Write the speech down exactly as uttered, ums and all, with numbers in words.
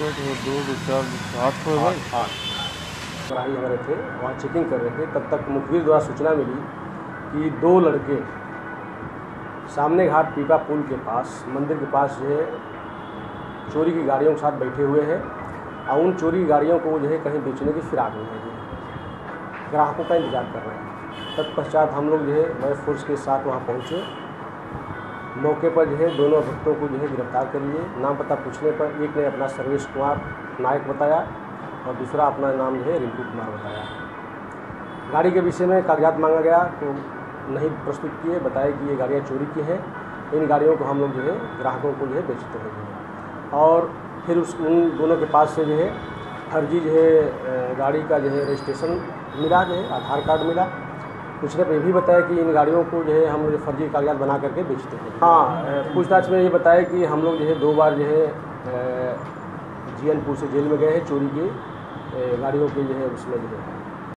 दो दो चार आठ सौ है भाई। आठ कराही हमारे थे, वहाँ चेकिंग कर रहे थे, तब तक मुखबिर द्वारा सूचना मिली कि दो लड़के सामने घाट पीपा पुल के पास मंदिर के पास जो है चोरी की गाड़ियों के साथ बैठे हुए हैं और उन चोरी की गाड़ियों को जो है कहीं बेचने की फिराक में है, ग्राहकों का इंतजार कर रहे हैं। तत्पश्चात हम लोग जो है बड़े फोर्स के साथ वहाँ पहुँचे। मौके पर जो है दोनों अभियुक्तों को जो है गिरफ्तार कर लिए। नाम पता पूछने पर एक ने अपना सर्वेश कुमार नायक बताया और दूसरा अपना नाम जो है रिंकू कुमार बताया। गाड़ी के विषय में कागजात मांगा गया तो नहीं प्रस्तुत किए, बताया कि ये गाड़ियाँ चोरी की हैं, इन गाड़ियों को हम लोग जो है ग्राहकों को जो है बेचते हैं। और फिर उस उन दोनों के पास से जो है फर्जी जो है गाड़ी का जो है रजिस्ट्रेशन मिला, जो है आधार कार्ड मिला। पूछने पर ये भी बताया कि इन गाड़ियों को जो है हम लोग फर्जी कागजात बना करके बेचते हैं। हाँ, पूछताछ में ये बताया कि हम लोग जो है दो बार जो है जीएनपुर से जेल में गए हैं चोरी की गाड़ियों के जो है उसमें जो है